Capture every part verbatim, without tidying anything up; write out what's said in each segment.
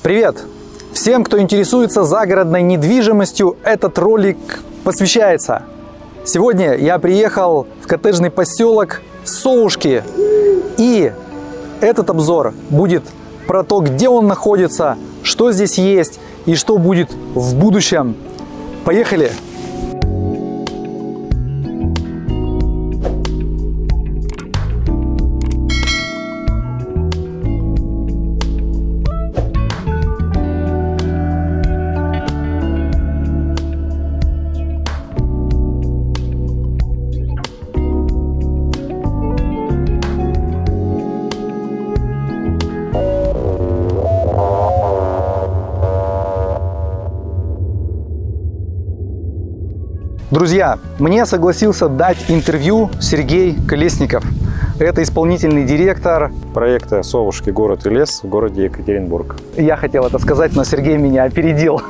Привет! Всем, кто интересуется загородной недвижимостью, этот ролик посвящается. Сегодня я приехал в коттеджный поселок Совушки, и этот обзор будет про то, где он находится, что здесь есть и что будет в будущем. Поехали! Друзья, мне согласился дать интервью Сергей Колесников. Это исполнительный директор проекта «Совушки. Город и лес» в городе Екатеринбург. Я хотел это сказать, но Сергей меня опередил.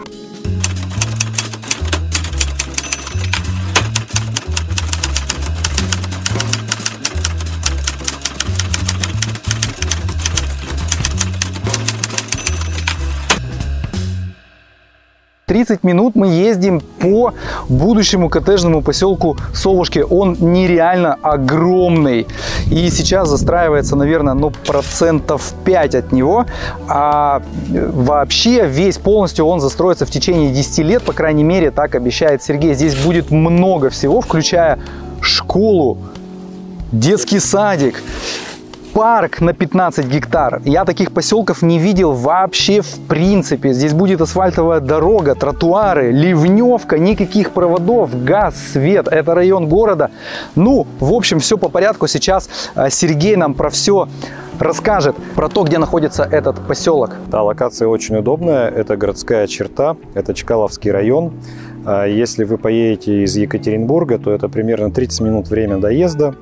тридцать минут мы ездим по будущему коттеджному поселку Совушки. Он нереально огромный. И сейчас застраивается, наверное, ну, процентов пять от него. А вообще весь полностью он застроится в течение десяти лет. По крайней мере, так обещает Сергей. Здесь будет много всего, включая школу, детский садик, парк на пятнадцать гектар. Я таких поселков не видел вообще в принципе. Здесь будет асфальтовая дорога, тротуары, ливневка, никаких проводов, газ, свет. Это район города. Ну, в общем, все по порядку. Сейчас Сергей нам про все расскажет, про то, где находится этот поселок. Да, локация очень удобная. Это городская черта, это Чкаловский район. Если вы поедете из Екатеринбурга, то это примерно тридцать минут время доезда.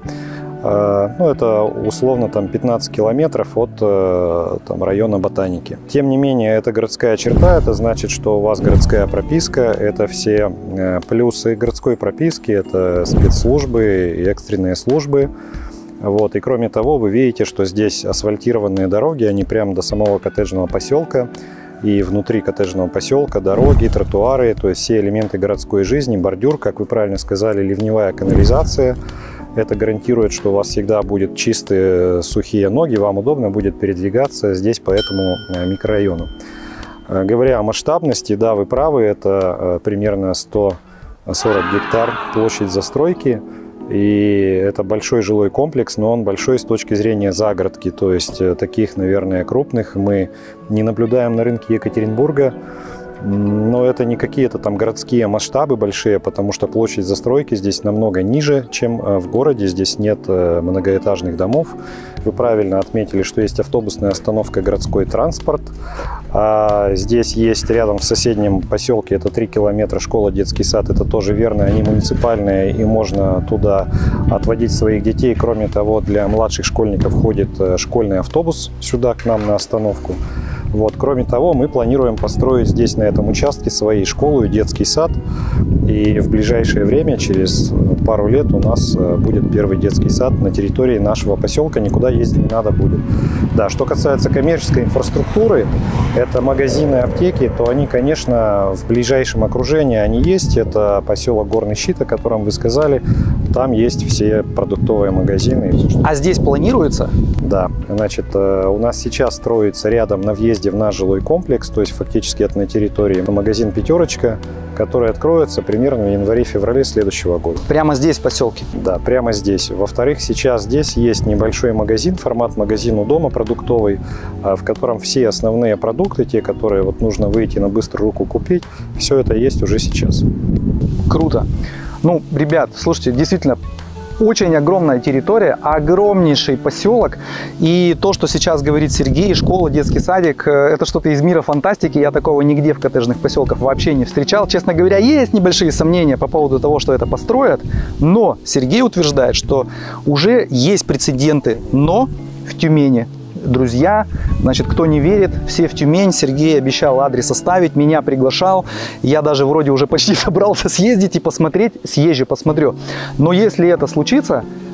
Ну, это условно там пятнадцать километров от там, района Ботаники. Тем не менее, это городская черта, это значит, что у вас городская прописка, это все плюсы городской прописки, это спецслужбы и экстренные службы. Вот. И кроме того, вы видите, что здесь асфальтированные дороги, они прямо до самого коттеджного поселка. И внутри коттеджного поселка дороги, тротуары, то есть все элементы городской жизни, бордюр, как вы правильно сказали, ливневая канализация. Это гарантирует, что у вас всегда будут чистые сухие ноги, вам удобно будет передвигаться здесь по этому микрорайону. Говоря о масштабности, да, вы правы, это примерно сто сорок гектар площадь застройки. И это большой жилой комплекс, но он большой с точки зрения загородки, то есть таких, наверное, крупных мы не наблюдаем на рынке Екатеринбурга. Но это не какие-то там городские масштабы большие, потому что площадь застройки здесь намного ниже, чем в городе. Здесь нет многоэтажных домов. Вы правильно отметили, что есть автобусная остановка, городской транспорт. А здесь есть рядом в соседнем поселке, это три километра, школа, детский сад. Это тоже верно, они муниципальные, и можно туда отводить своих детей. Кроме того, для младших школьников ходит школьный автобус сюда к нам на остановку. Вот. Кроме того, мы планируем построить здесь, на этом участке, свои школу и детский сад. И в ближайшее время, через пару лет, у нас будет первый детский сад на территории нашего поселка. Никуда ездить не надо будет. Да, что касается коммерческой инфраструктуры, это магазины, аптеки, то они, конечно, в ближайшем окружении они есть. Это поселок Горный Щит, о котором вы сказали. Там есть все продуктовые магазины. А здесь планируется? Да, значит, у нас сейчас строится рядом на въезде в наш жилой комплекс, то есть фактически это на территории магазин «Пятерочка», который откроется примерно в январе-феврале следующего года. Прямо здесь, в поселке? Да, прямо здесь. Во-вторых, сейчас здесь есть небольшой магазин, формат магазин у дома продуктовый, в котором все основные продукты, те, которые вот нужно выйти на быструю руку купить, все это есть уже сейчас. Круто. Ну, ребят, слушайте, действительно, очень огромная территория, огромнейший поселок. И то, что сейчас говорит Сергей, школа, детский садик, это что-то из мира фантастики. Я такого нигде в коттеджных поселках вообще не встречал. Честно говоря, есть небольшие сомнения по поводу того, что это построят. Но Сергей утверждает, что уже есть прецеденты «но» в Тюмени. Друзья, значит, кто не верит, все в Тюмень. Сергей обещал адрес оставить, меня приглашал. Я даже вроде уже почти собрался съездить и посмотреть. Съезжу, посмотрю. Но если это случится,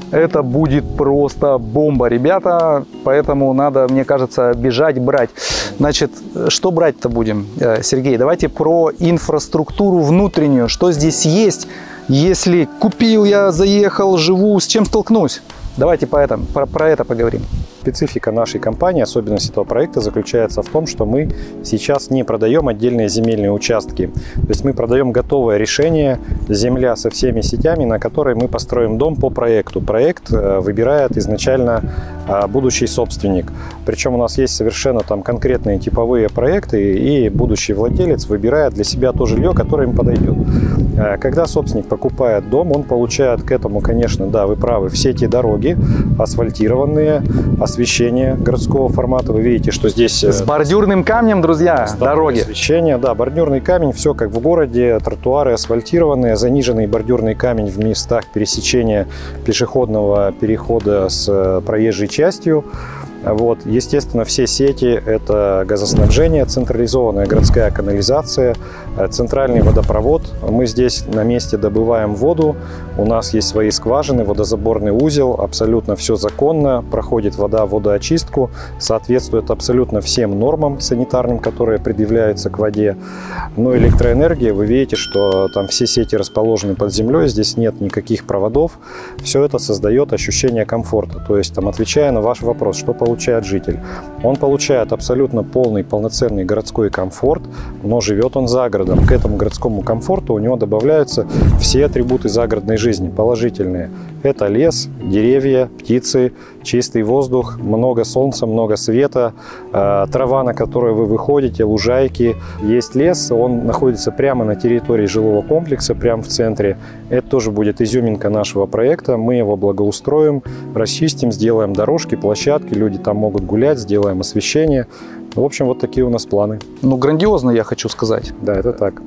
Это будет просто бомба, ребята. Поэтому надо, мне кажется, бежать, брать. Значит, что брать-то будем, Сергей? Давайте про инфраструктуру внутреннюю. Что здесь есть, если купил я, заехал, живу, с чем столкнусь? Давайте по этому, про, про это поговорим. Специфика нашей компании, особенность этого проекта заключается в том, что мы сейчас не продаем отдельные земельные участки. То есть мы продаем готовое решение, земля со всеми сетями, на которой мы построим дом по проекту. Проект выбирает изначально будущий собственник. Причем у нас есть совершенно там конкретные типовые проекты, и будущий владелец выбирает для себя то жилье, которое им подойдет. Когда собственник покупает дом, он получает к этому, конечно, да, вы правы, все эти дороги асфальтированные, освещение городского формата. Вы видите, что здесь... С бордюрным камнем, друзья, дороги. Освещение, да, бордюрный камень, все как в городе, тротуары асфальтированные, заниженный бордюрный камень в местах пересечения пешеходного перехода с проезжей частью. Вот. Естественно, все сети – это газоснабжение, централизованная городская канализация, центральный водопровод. Мы здесь на месте добываем воду, у нас есть свои скважины, водозаборный узел, абсолютно все законно, проходит вода, водоочистку, соответствует абсолютно всем нормам санитарным, которые предъявляются к воде. Но электроэнергия, вы видите, что там все сети расположены под землей, здесь нет никаких проводов, все это создает ощущение комфорта. То есть, там, отвечая на ваш вопрос, что получается, получает житель. Он получает абсолютно полный, полноценный городской комфорт, но живет он за городом. К этому городскому комфорту у него добавляются все атрибуты загородной жизни, положительные. Это лес, деревья, птицы, чистый воздух, много солнца, много света, э, трава, на которую вы выходите, лужайки. Есть лес, он находится прямо на территории жилого комплекса, прямо в центре. Это тоже будет изюминка нашего проекта. Мы его благоустроим, расчистим, сделаем дорожки, площадки, люди там могут гулять, сделаем освещение. В общем, вот такие у нас планы. Ну, грандиозно, я хочу сказать. Да, это так.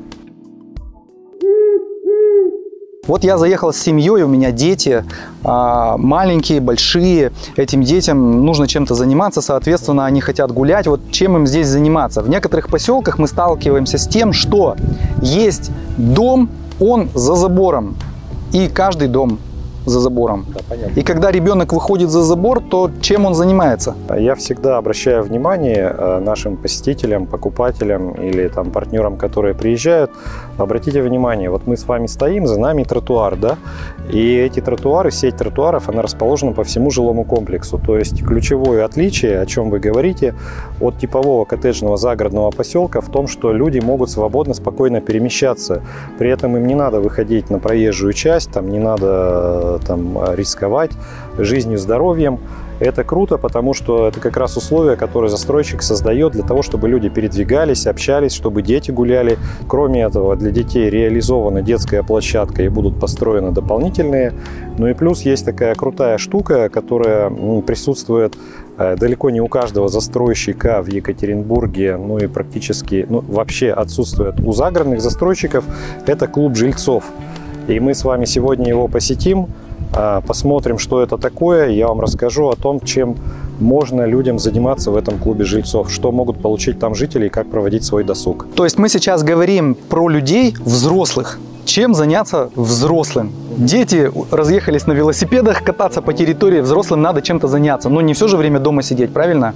Вот я заехал с семьей, у меня дети маленькие, большие. Этим детям нужно чем-то заниматься, соответственно, они хотят гулять. Вот чем им здесь заниматься? В некоторых поселках мы сталкиваемся с тем, что есть дом, он за забором. И каждый дом за забором. Да, понятно. И когда ребенок выходит за забор, то чем он занимается? Я всегда обращаю внимание нашим посетителям, покупателям или там партнерам, которые приезжают. Обратите внимание, вот мы с вами стоим, за нами тротуар, да? И эти тротуары, сеть тротуаров, она расположена по всему жилому комплексу. То есть ключевое отличие, о чем вы говорите, от типового коттеджного загородного поселка в том, что люди могут свободно, спокойно перемещаться. При этом им не надо выходить на проезжую часть, там не надо там рисковать жизнью, здоровьем. Это круто, потому что это как раз условия, которые застройщик создает для того, чтобы люди передвигались, общались, чтобы дети гуляли. Кроме этого, для детей реализована детская площадка и будут построены дополнительные. Ну и плюс есть такая крутая штука, которая присутствует далеко не у каждого застройщика в Екатеринбурге, ну и практически, ну, вообще отсутствует у загородных застройщиков. Это клуб жильцов. И мы с вами сегодня его посетим, посмотрим, что это такое. Я вам расскажу о том, чем можно людям заниматься в этом клубе жильцов, что могут получить там жители и как проводить свой досуг. То есть мы сейчас говорим про людей взрослых. Чем заняться взрослым? Дети разъехались на велосипедах, кататься по территории, взрослым надо чем-то заняться. Но не все же время дома сидеть, правильно?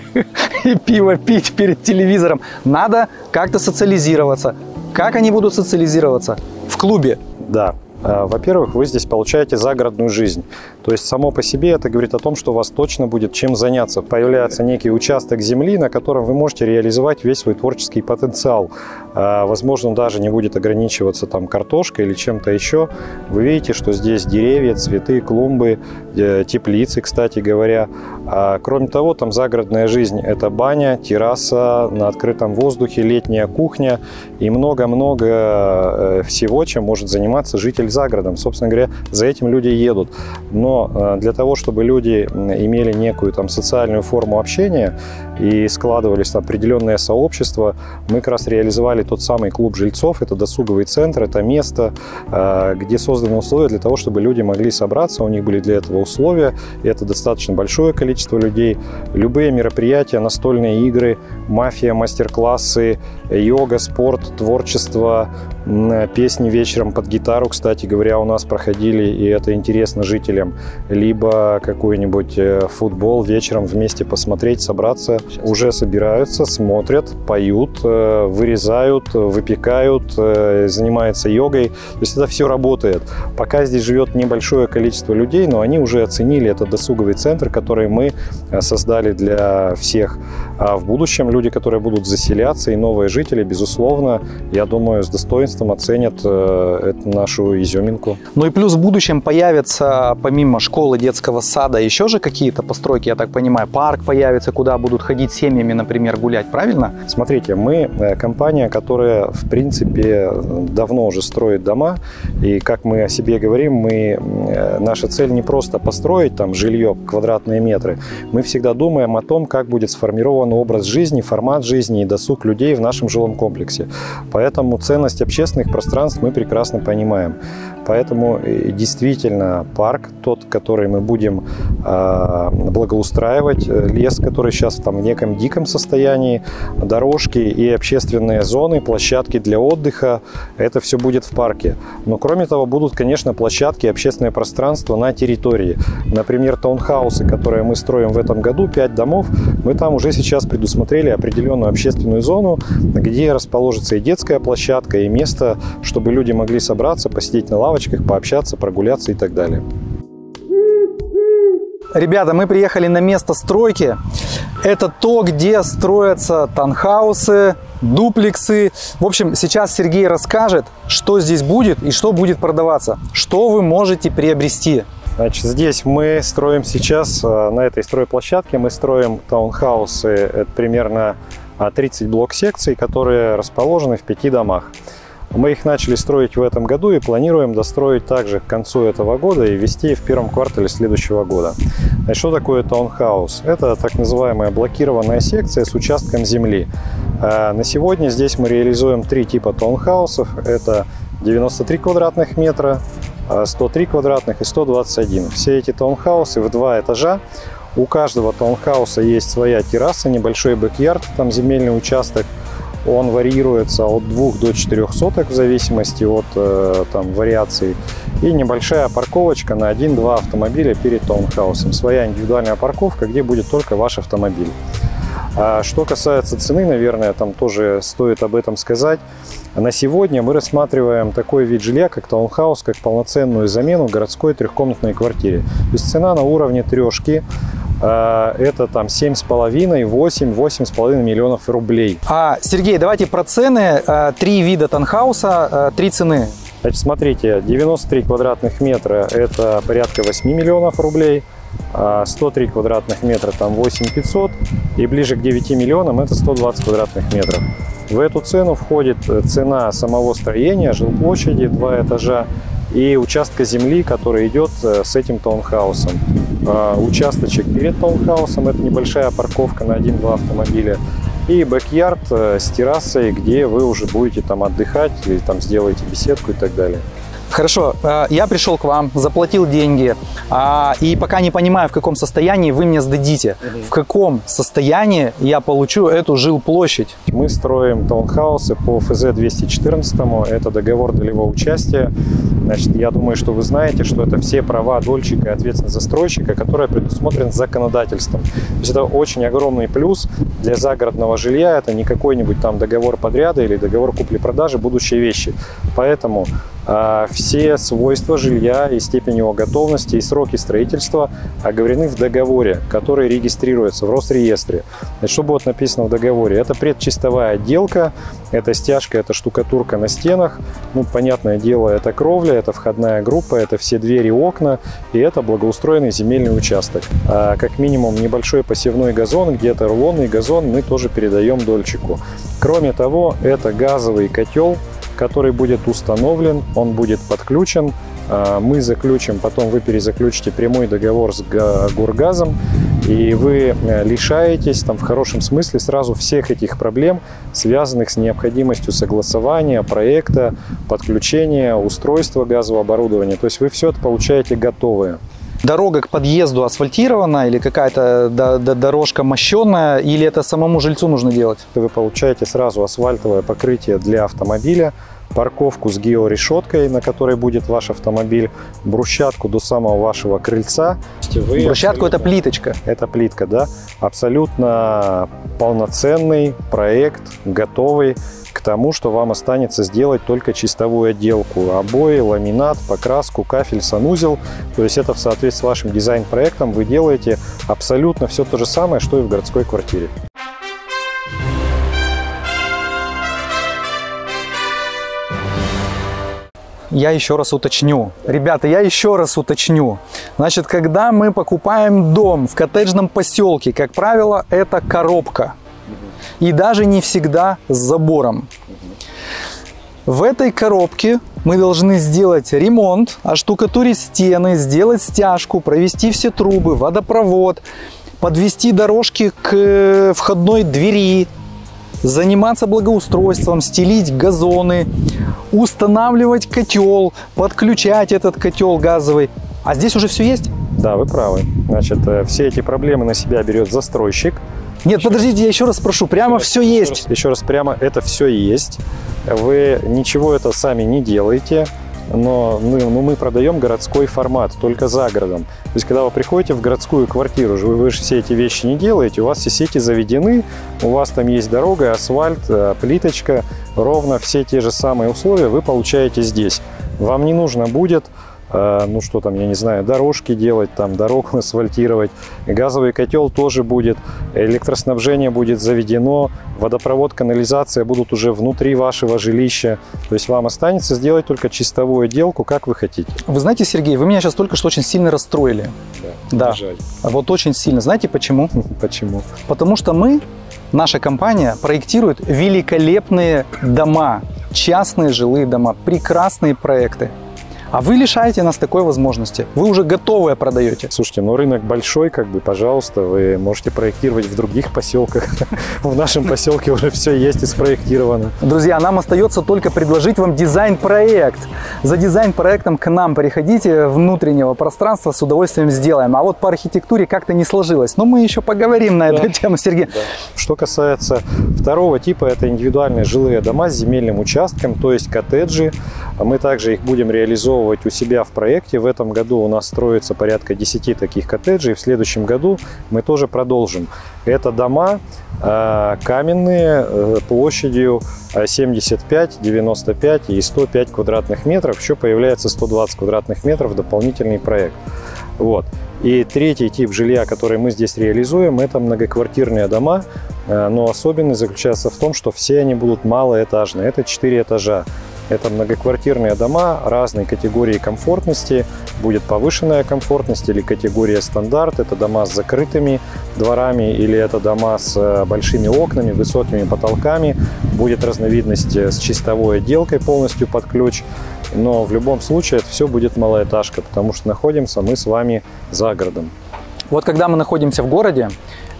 И пиво пить перед телевизором. Надо как-то социализироваться. Как они будут социализироваться? В клубе. Да. Во-первых, вы здесь получаете загородную жизнь. То есть само по себе это говорит о том, что у вас точно будет чем заняться. Появляется некий участок земли, на котором вы можете реализовать весь свой творческий потенциал. Возможно, даже не будет ограничиваться там картошкой или чем-то еще. Вы видите, что здесь деревья, цветы, клумбы, теплицы, кстати говоря. Кроме того, там загородная жизнь – это баня, терраса на открытом воздухе, летняя кухня и много-много всего, чем может заниматься житель за городом. Собственно говоря, за этим люди едут. Но для того, чтобы люди имели некую там социальную форму общения и складывались там определенное сообщество, мы как раз реализовали тот самый клуб жильцов. Это досуговый центр, это место, где созданы условия для того, чтобы люди могли собраться. У них были для этого условия, и это достаточно большое количество людей. Любые мероприятия, настольные игры, мафия, мастер-классы, йога, спорт, творчество, песни вечером под гитару, кстати говоря, у нас проходили, и это интересно жителям. Либо какой-нибудь футбол вечером вместе посмотреть, собраться. Уже собираются, смотрят, поют, вырезают, выпекают, занимаются йогой. То есть это все работает. Пока здесь живет небольшое количество людей, но они уже оценили этот досуговый центр, который мы создали для всех. А в будущем люди, которые будут заселяться, и новые жители, безусловно, я думаю, с достоинством оценят эту нашу изюминку. Ну и плюс в будущем появятся, помимо школы, детского сада, еще же какие-то постройки, я так понимаю, парк появится, куда будут ходить семьями, например, гулять, правильно? Смотрите, мы компания, которая, в принципе, давно уже строит дома, и, как мы о себе говорим, мы, наша цель не просто построить там жилье, квадратные метры, мы всегда думаем о том, как будет сформирован образ жизни, формат жизни и досуг людей в нашем жилом комплексе. Поэтому ценность общественных пространств мы прекрасно понимаем. Поэтому действительно парк, тот, который мы будем э, благоустраивать, лес, который сейчас там в неком диком состоянии, дорожки и общественные зоны, площадки для отдыха, это все будет в парке. Но кроме того, будут, конечно, площадки, общественное пространство на территории. Например, таунхаусы, которые мы строим в этом году, пять домов, мы там уже сейчас предусмотрели определенную общественную зону, где расположится и детская площадка, и место, чтобы люди могли собраться, посидеть на лавочках, пообщаться, прогуляться и так далее. Ребята, мы приехали на место стройки. Это то, где строятся таунхаусы, дуплексы. В общем, сейчас Сергей расскажет, что здесь будет и что будет продаваться, что вы можете приобрести. Значит, здесь мы строим сейчас, на этой стройплощадке, мы строим таунхаусы, это примерно тридцать блок-секций, которые расположены в пяти домах. Мы их начали строить в этом году и планируем достроить также к концу этого года и ввести в первом квартале следующего года. Значит, что такое таунхаус? Это так называемая блокированная секция с участком земли. На сегодня здесь мы реализуем три типа таунхаусов. Это девяносто три квадратных метра, сто три квадратных и сто двадцать один. Все эти таунхаусы в два этажа. У каждого таунхауса есть своя терраса, небольшой бэк-ярд, там земельный участок. Он варьируется от двух до четырёх соток в зависимости от там, вариаций. И небольшая парковочка на один-два автомобиля перед таунхаусом. Своя индивидуальная парковка, где будет только ваш автомобиль. А что касается цены, наверное, там тоже стоит об этом сказать. На сегодня мы рассматриваем такой вид жилья, как таунхаус, как полноценную замену городской трехкомнатной квартире. То есть цена на уровне трешки. Это там семь с половиной, восемь, восемь с половиной миллионов рублей. А, Сергей, давайте про цены. Три вида таунхауса, три цены. Значит, смотрите, девяносто три квадратных метра – это порядка восьми миллионов рублей. сто три квадратных метра – там восемь тысяч пятьсот. И ближе к девяти миллионам – это сто двадцать квадратных метров. В эту цену входит цена самого строения, жилплощади, два этажа, и участка земли, который идет с этим таунхаусом. Участочек перед таунхаусом – это небольшая парковка на один-два автомобиля. И бэк-ярд с террасой, где вы уже будете там отдыхать или там сделаете беседку и так далее. Хорошо, я пришел к вам, заплатил деньги, и пока не понимаю, в каком состоянии вы мне сдадите. В каком состоянии я получу эту жилплощадь? Мы строим таунхаусы по эф зэ двести четырнадцать, это договор долевого участия. Значит, я думаю, что вы знаете, что это все права дольщика и ответственного застройщика, которые предусмотрены законодательством. То есть это очень огромный плюс для загородного жилья. Это не какой-нибудь там договор подряда или договор купли-продажи, будущие вещи. Поэтому э, все свойства жилья и степень его готовности и сроки строительства оговорены в договоре, который регистрируется в Росреестре. Значит, что будет написано в договоре? Это предчистовая отделка, это стяжка, это штукатурка на стенах. Ну, понятное дело, это кровля, это входная группа, это все двери и окна, и это благоустроенный земельный участок. А, как минимум небольшой посевной газон, где-то рулонный газон мы тоже передаем дольщику. Кроме того, это газовый котел, который будет установлен, он будет подключен. Мы заключим, потом вы перезаключите прямой договор с Горгазом, и вы лишаетесь, там, в хорошем смысле, сразу всех этих проблем, связанных с необходимостью согласования, проекта, подключения, устройства газового оборудования. То есть вы все это получаете готовое. Дорога к подъезду асфальтирована или какая-то дорожка мощенная, или это самому жильцу нужно делать? Вы получаете сразу асфальтовое покрытие для автомобиля, парковку с георешеткой, на которой будет ваш автомобиль, брусчатку до самого вашего крыльца. Вы брусчатку это плиточка? Это плитка, да. Абсолютно полноценный проект, готовый к тому, что вам останется сделать только чистовую отделку. Обои, ламинат, покраску, кафель, санузел. То есть это в соответствии с вашим дизайн-проектом вы делаете абсолютно все то же самое, что и в городской квартире. Я еще раз уточню. Ребята, я еще раз уточню. Значит, когда мы покупаем дом в коттеджном поселке, как правило, это коробка. И даже не всегда с забором. В этой коробке мы должны сделать ремонт, оштукатурить стены, сделать стяжку, провести все трубы, водопровод, подвести дорожки к входной двери, заниматься благоустройством, стелить газоны, устанавливать котел, подключать этот котел газовый. А здесь уже все есть? Да, вы правы. Значит, все эти проблемы на себя берет застройщик. Нет, еще подождите, я еще раз спрошу, прямо еще все раз, есть? Еще раз, еще раз, прямо это все есть. Вы ничего это сами не делаете, но мы, ну, мы продаем городской формат, только за городом. То есть, когда вы приходите в городскую квартиру, вы, вы же все эти вещи не делаете, у вас все сети заведены, у вас там есть дорога, асфальт, плиточка, ровно все те же самые условия вы получаете здесь. Вам не нужно будет, ну что там, я не знаю, дорожки делать, там дорогу асфальтировать, газовый котел тоже будет, электроснабжение будет заведено, водопровод, канализация будут уже внутри вашего жилища. То есть вам останется сделать только чистовую отделку, как вы хотите. Вы знаете, Сергей, вы меня сейчас только что очень сильно расстроили. Да, да. жаль. Вот очень сильно. Знаете почему? Почему? Потому что мы, наша компания, проектирует великолепные дома, частные жилые дома, прекрасные проекты. А вы лишаете нас такой возможности. Вы уже готовое продаете. Слушайте, ну рынок большой, как бы, пожалуйста, вы можете проектировать в других поселках. В нашем поселке уже все есть и спроектировано. Друзья, нам остается только предложить вам дизайн-проект. За дизайн-проектом к нам приходите, внутреннего пространства с удовольствием сделаем. А вот по архитектуре как-то не сложилось. Но мы еще поговорим на эту тему, Сергей. Да. Что касается второго типа, это индивидуальные жилые дома с земельным участком, то есть коттеджи. Мы также их будем реализовывать у себя в проекте. В этом году у нас строится порядка десяти таких коттеджей. В следующем году мы тоже продолжим. Это дома э, каменные э, площадью семьдесят пять, девяносто пять и сто пять квадратных метров. Еще появляется сто двадцать квадратных метров дополнительный проект. Вот. И третий тип жилья, который мы здесь реализуем, это многоквартирные дома. Э, но особенность заключается в том, что все они будут малоэтажные. Это четыре этажа. Это многоквартирные дома разной категории комфортности. Будет повышенная комфортность или категория стандарт. Это дома с закрытыми дворами или это дома с большими окнами, высокими потолками. Будет разновидность с чистовой отделкой полностью под ключ. Но в любом случае это все будет малоэтажка, потому что находимся мы с вами за городом. Вот когда мы находимся в городе,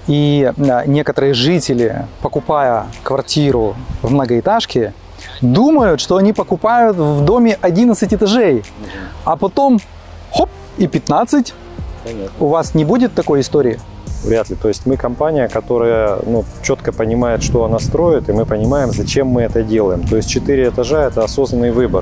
и некоторые жители, покупая квартиру в многоэтажке, думают, что они покупают в доме одиннадцать этажей, а потом хоп, и пятнадцать. Понятно. У вас не будет такой истории? Вряд ли. То есть мы компания, которая ну, четко понимает, что она строит, и мы понимаем, зачем мы это делаем. То есть четыре этажа – это осознанный выбор.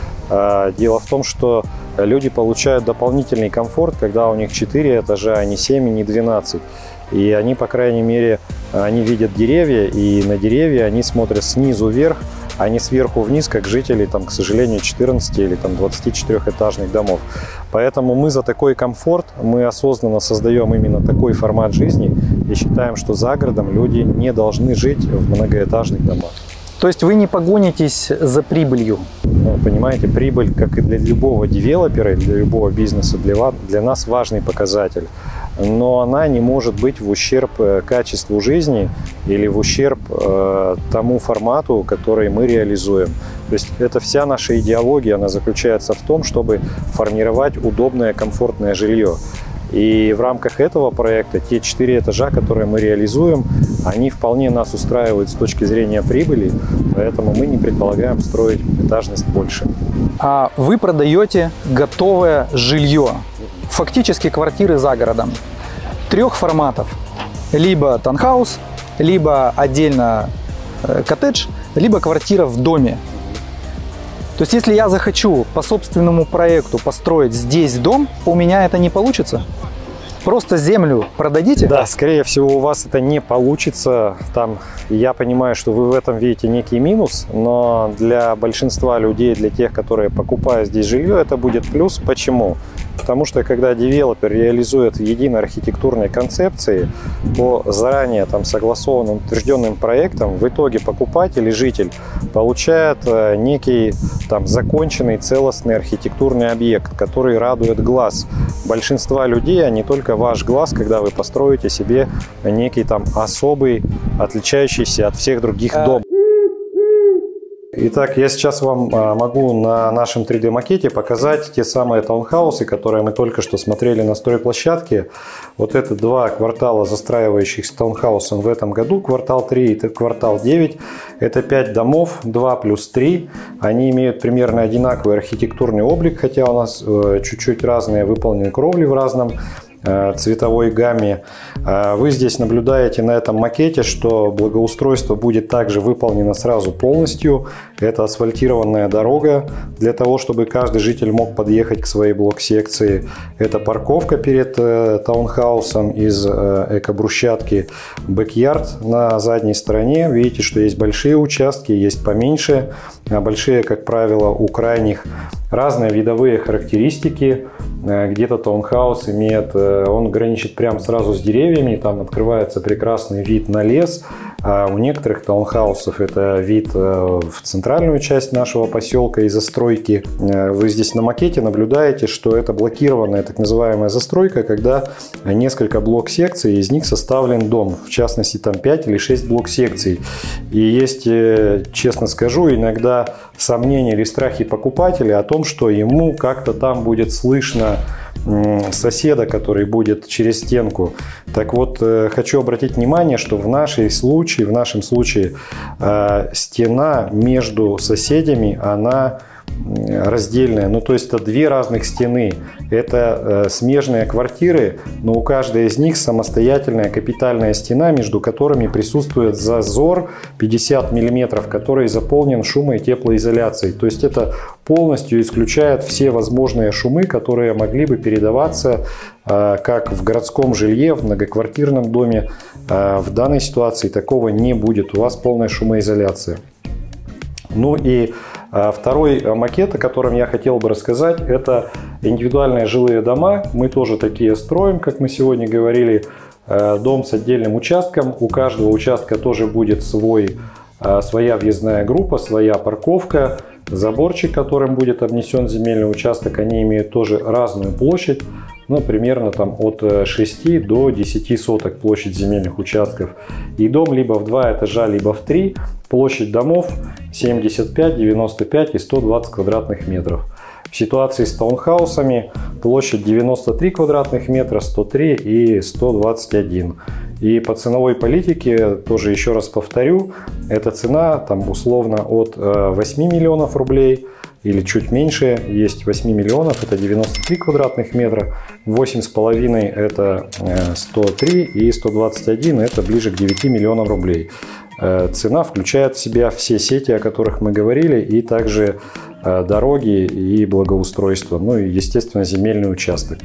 Дело в том, что люди получают дополнительный комфорт, когда у них четыре этажа, а не семь, и не двенадцать. И они, по крайней мере, они видят деревья, и на деревья они смотрят снизу вверх, а не сверху вниз, как жители, там, к сожалению, четырнадцати или там, двадцатичетырёхэтажных домов. Поэтому мы за такой комфорт, мы осознанно создаем именно такой формат жизни и считаем, что за городом люди не должны жить в многоэтажных домах. То есть вы не погонитесь за прибылью? Ну, понимаете, прибыль, как и для любого девелопера, для любого бизнеса, для, для нас важный показатель. Но она не может быть в ущерб качеству жизни или в ущерб э, тому формату, который мы реализуем. То есть это вся наша идеология, она заключается в том, чтобы формировать удобное, комфортное жилье. И в рамках этого проекта те четыре этажа, которые мы реализуем, они вполне нас устраивают с точки зрения прибыли, поэтому мы не предполагаем строить этажность больше. А вы продаете готовое жилье, фактически квартиры за городом, трех форматов. Либо таунхаус, либо отдельно коттедж, либо квартира в доме. То есть, если я захочу по собственному проекту построить здесь дом, у меня это не получится? Просто землю продадите? Да, скорее всего, у вас это не получится. Там, я понимаю, что вы в этом видите некий минус, но для большинства людей, для тех, которые покупают здесь жилье, это будет плюс. Почему? Потому что когда девелопер реализует в единой архитектурной концепции по заранее там согласованным, утвержденным проектам, в итоге покупатель и житель получает некий там законченный целостный архитектурный объект, который радует глаз большинства людей, а не только ваш глаз, когда вы построите себе некий там особый, отличающийся от всех других дом. Итак, я сейчас вам могу на нашем три дэ макете показать те самые таунхаусы, которые мы только что смотрели на стройплощадке. Вот это два квартала, застраивающихся таунхаусом в этом году, квартал три и квартал девять. Это пять домов, два плюс три. Они имеют примерно одинаковый архитектурный облик, хотя у нас чуть-чуть разные, выполнены кровли в разном цветовой гамме. Вы здесь наблюдаете на этом макете, что благоустройство будет также выполнено сразу полностью. Это асфальтированная дорога для того, чтобы каждый житель мог подъехать к своей блок-секции. Это парковка перед таунхаусом из эко-брусчатки. Бэк-ярд на задней стороне. Видите, что есть большие участки, есть поменьше. Большие, как правило, у крайних. Разные видовые характеристики. Где-то таунхаус имеет, он граничит прямо сразу с деревьями, там открывается прекрасный вид на лес. А у некоторых таунхаусов это вид в центральную часть нашего поселка и застройки. Вы здесь на макете наблюдаете, что это блокированная так называемая застройка, когда несколько блок-секций, из них составлен дом. В частности, там пять или шесть блок-секций. И есть, честно скажу, иногда сомнения или страхи покупателя о том, что ему как-то там будет слышно соседа, который будет через стенку. Так вот, хочу обратить внимание, что в нашей случае, в нашем случае стена между соседями, она раздельная. Ну, то есть это две разных стены. Это смежные квартиры, но у каждой из них самостоятельная капитальная стена, между которыми присутствует зазор пятьдесят миллиметров, который заполнен шумо- и теплоизоляцией. То есть это полностью исключает все возможные шумы, которые могли бы передаваться как в городском жилье, в многоквартирном доме. В данной ситуации такого не будет. У вас полная шумоизоляция. Ну и второй макет, о котором я хотел бы рассказать, это индивидуальные жилые дома. Мы тоже такие строим, как мы сегодня говорили. Дом с отдельным участком. У каждого участка тоже будет свой, своя въездная группа, своя парковка, заборчик, которым будет обнесен земельный участок. Они имеют тоже разную площадь. Ну, примерно там от шести до десяти соток площадь земельных участков. И дом либо в два этажа, либо в три. Площадь домов семьдесят пять, девяносто пять и сто двадцать квадратных метров. В ситуации с таунхаусами площадь девяносто три квадратных метра, сто три и сто двадцать один. И по ценовой политике, тоже еще раз повторю, эта цена там условно от восьми миллионов рублей или чуть меньше, есть восемь миллионов, это девяносто три квадратных метра, восемь с половиной это сто три и сто двадцать один это ближе к девяти миллионам рублей. Цена включает в себя все сети, о которых мы говорили, и также дороги и благоустройство, ну и, естественно, земельный участок.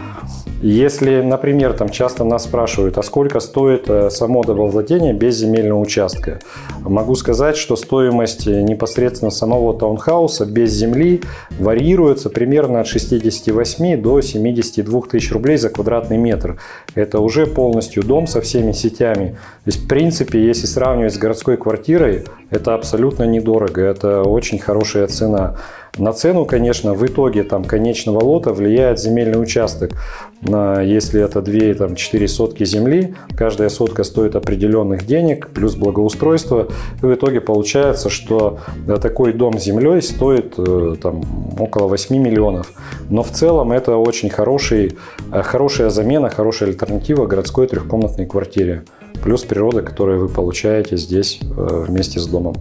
Если, например, там часто нас спрашивают, а сколько стоит само домовладение без земельного участка, могу сказать, что стоимость непосредственно самого таунхауса без земли варьируется примерно от шестидесяти восьми до семидесяти двух тысяч рублей за квадратный метр. Это уже полностью дом со всеми сетями. То есть, в принципе, если сравнивать с городской квартирой, это абсолютно недорого, это очень хорошая цена. На цену, конечно, в итоге там конечного лота влияет земельный участок. Если это две-четыре сотки земли, каждая сотка стоит определенных денег, плюс благоустройство. И в итоге получается, что такой дом с землей стоит там, около восьми миллионов. Но в целом это очень хороший, хорошая замена, хорошая альтернатива городской трехкомнатной квартире. Плюс природа, которую вы получаете здесь вместе с домом.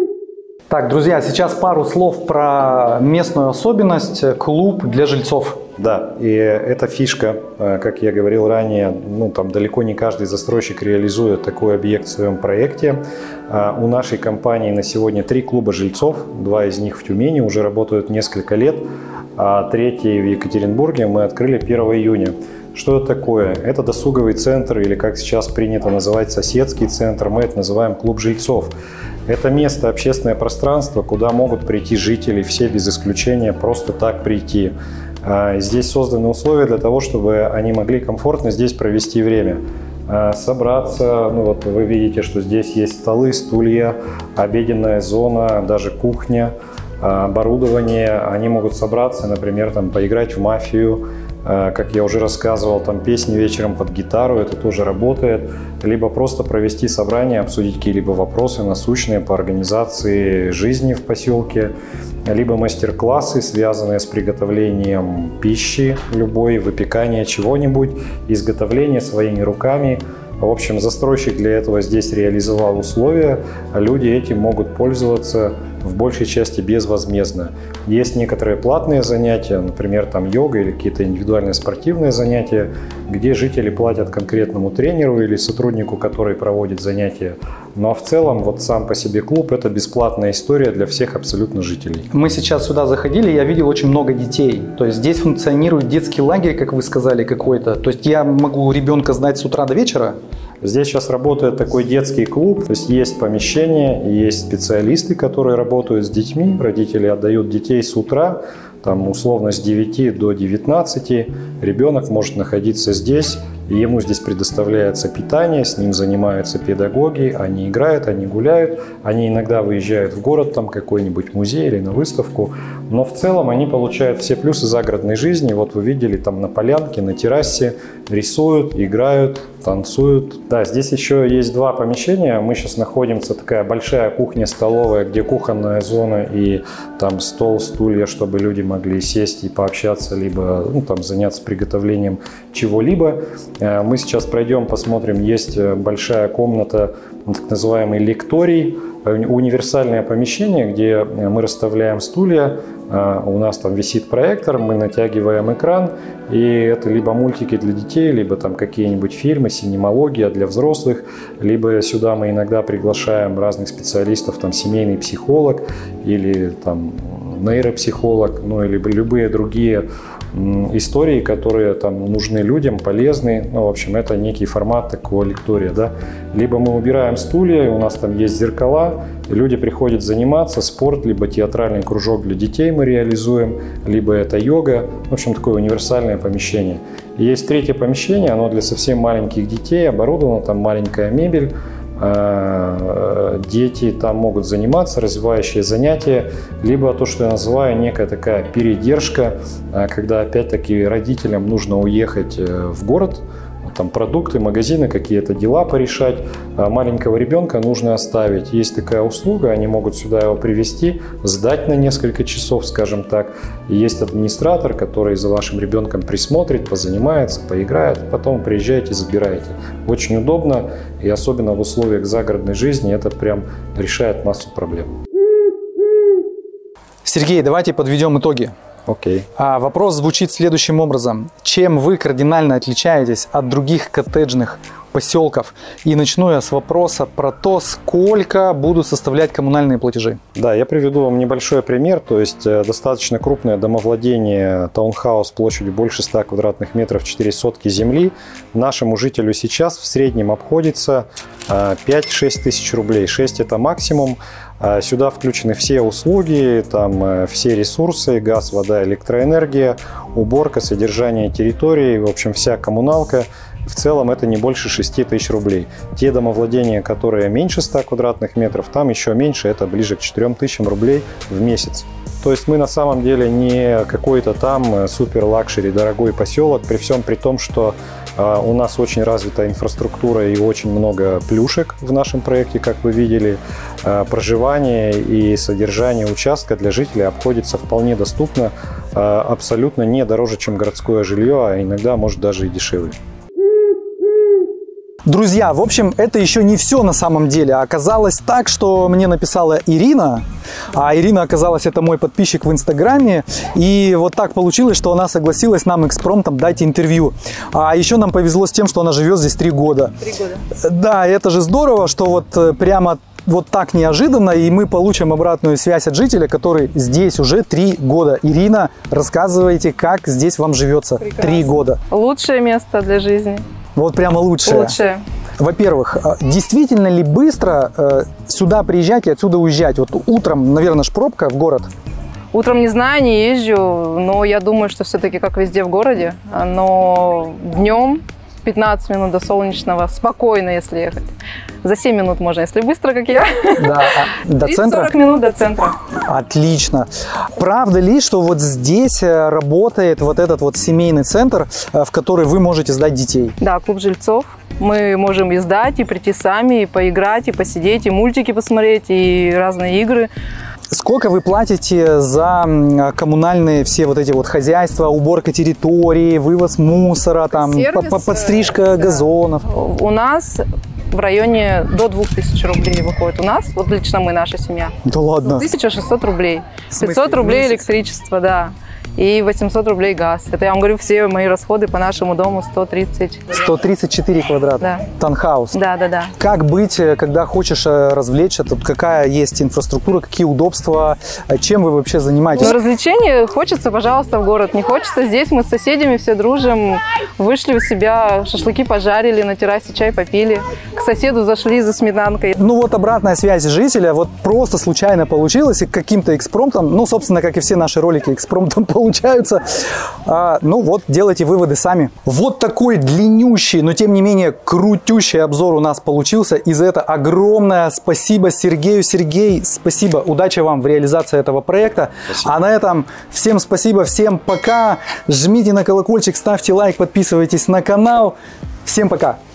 Так, друзья, сейчас пару слов про местную особенность – клуб для жильцов. Да, и эта фишка, как я говорил ранее, ну, там далеко не каждый застройщик реализует такой объект в своем проекте. У нашей компании на сегодня три клуба жильцов, два из них в Тюмени уже работают несколько лет, а третий в Екатеринбурге мы открыли первого июня. Что это такое? Это досуговый центр, или как сейчас принято называть, соседский центр, мы это называем клуб жильцов. Это место, общественное пространство, куда могут прийти жители, все без исключения, просто так прийти. Здесь созданы условия для того, чтобы они могли комфортно здесь провести время. Собраться, ну вот вы видите, что здесь есть столы, стулья, обеденная зона, даже кухня, оборудование. Они могут собраться, например, там, поиграть в мафию, как я уже рассказывал, там песни вечером под гитару, это тоже работает. Либо просто провести собрание, обсудить какие-либо вопросы насущные по организации жизни в поселке. Либо мастер-классы, связанные с приготовлением пищи любой, выпекание чего-нибудь, изготовление своими руками. В общем, застройщик для этого здесь реализовал условия, а люди этим могут пользоваться в большей части безвозмездно. Есть некоторые платные занятия, например, там йога или какие-то индивидуальные спортивные занятия, где жители платят конкретному тренеру или сотруднику, который проводит занятия. Ну а в целом, вот сам по себе клуб – это бесплатная история для всех абсолютно жителей. Мы сейчас сюда заходили, я видел очень много детей. То есть здесь функционирует детский лагерь, как вы сказали, какой-то. То есть я могу ребенка знать с утра до вечера? Здесь сейчас работает такой детский клуб, то есть есть помещение, есть специалисты, которые работают с детьми, родители отдают детей с утра, там условно с девяти до девятнадцати, ребенок может находиться здесь, и ему здесь предоставляется питание, с ним занимаются педагоги, они играют, они гуляют, они иногда выезжают в город, там какой-нибудь музей или на выставку, но в целом они получают все плюсы загородной жизни. Вот вы видели там на полянке, на террасе, рисуют, играют, танцуют. Да, здесь еще есть два помещения. Мы сейчас находимся, такая большая кухня-столовая, где кухонная зона и там стол, стулья, чтобы люди могли сесть и пообщаться, либо ну, там, заняться приготовлением чего-либо. Мы сейчас пройдем, посмотрим, есть большая комната, так называемый лекторий, универсальное помещение, где мы расставляем стулья, у нас там висит проектор, мы натягиваем экран, и это либо мультики для детей, либо там какие-нибудь фильмы, синемология для взрослых, либо сюда мы иногда приглашаем разных специалистов, там семейный психолог или там нейропсихолог, ну или любые другие истории, которые там нужны людям, полезны. Ну, в общем, это некий формат такого лектория, да. Либо мы убираем стулья, у нас там есть зеркала, люди приходят заниматься, спорт, либо театральный кружок для детей мы реализуем, либо это йога. В общем, такое универсальное помещение. И есть третье помещение, оно для совсем маленьких детей, оборудовано, там маленькая мебель. Дети там могут заниматься, развивающие занятия, либо то, что я называю некая такая передержка, когда опять-таки родителям нужно уехать в город, там продукты, магазины, какие-то дела порешать, а маленького ребенка нужно оставить. Есть такая услуга, они могут сюда его привезти, сдать на несколько часов, скажем так. И есть администратор, который за вашим ребенком присмотрит, позанимается, поиграет, потом приезжаете, забираете. Очень удобно, и особенно в условиях загородной жизни это прям решает массу проблем. Сергей, давайте подведем итоги. Окей. А вопрос звучит следующим образом. Чем вы кардинально отличаетесь от других коттеджных поселков? И начну я с вопроса про то, сколько будут составлять коммунальные платежи. Да, я приведу вам небольшой пример. То есть достаточно крупное домовладение, таунхаус площадью больше ста квадратных метров, четыре сотки земли. Нашему жителю сейчас в среднем обходится пять-шесть тысяч рублей. шесть это максимум. Сюда включены все услуги, там все ресурсы, газ, вода, электроэнергия, уборка, содержание территории, в общем, вся коммуналка. В целом это не больше шести тысяч рублей. Те домовладения, которые меньше ста квадратных метров, там еще меньше, это ближе к четырем тысячам рублей в месяц. То есть мы на самом деле не какой-то там супер лакшери дорогой поселок, при всем при том, что э, у нас очень развита инфраструктура и очень много плюшек в нашем проекте, как вы видели. Э, проживание и содержание участка для жителей обходится вполне доступно, э, абсолютно не дороже, чем городское жилье, а иногда может даже и дешевле. Друзья, в общем, это еще не все на самом деле. Оказалось так, что мне написала Ирина, а Ирина, оказалось, это мой подписчик в Инстаграме, и вот так получилось, что она согласилась нам экспромтом дать интервью. А еще нам повезло с тем, что она живет здесь три года. Три года. Да, это же здорово, что вот прямо вот так неожиданно, и мы получим обратную связь от жителя, который здесь уже три года. Ирина, рассказывайте, как здесь вам живется. Три года. Лучшее место для жизни. Вот прямо лучшее. Лучшее. Во-первых, действительно ли быстро э, сюда приезжать и отсюда уезжать? Вот утром, наверное, ж пробка в город. Утром не знаю, не езжу, но я думаю, что все-таки как везде в городе. Но днем пятнадцать минут до Солнечного, спокойно, если ехать. За семь минут можно, если быстро, как я. Да, а до центра? сорок минут до центра. Отлично. Правда ли, что вот здесь работает вот этот вот семейный центр, в который вы можете сдать детей? Да, клуб жильцов. Мы можем и сдать, и прийти сами, и поиграть, и посидеть, и мультики посмотреть, и разные игры. Сколько вы платите за коммунальные все вот эти вот хозяйства, уборка территории, вывоз мусора, там, Сервис, подстрижка да. газонов? У нас в районе до двух тысяч рублей выходит. У нас, вот лично мы, наша семья. Да ладно? тысяча шестьсот рублей. В смысле, пятьсот рублей месяц? Электричество, да. И восемьсот рублей газ. Это я вам говорю, все мои расходы по нашему дому сто тридцать. сто тридцать четыре квадрата. Да. Таунхаус. Да, да, да. Как быть, когда хочешь развлечься? Тут какая есть инфраструктура, какие удобства? Чем вы вообще занимаетесь? Но развлечения хочется, пожалуйста, в город. Не хочется здесь. Мы с соседями все дружим. Вышли у себя, шашлыки пожарили, на террасе чай попили. К соседу зашли за сметанкой. Ну вот обратная связь жителя вот просто случайно получилась и каким-то экспромтом, ну, собственно, как и все наши ролики экспромтом получаются. А, ну вот, делайте выводы сами. Вот такой длиннющий, но тем не менее крутющий обзор у нас получился. И за это огромное спасибо Сергею. Сергей, спасибо, удачи вам в реализации этого проекта. Спасибо. А на этом всем спасибо, всем пока. Жмите на колокольчик, ставьте лайк, подписывайтесь на канал. Всем пока.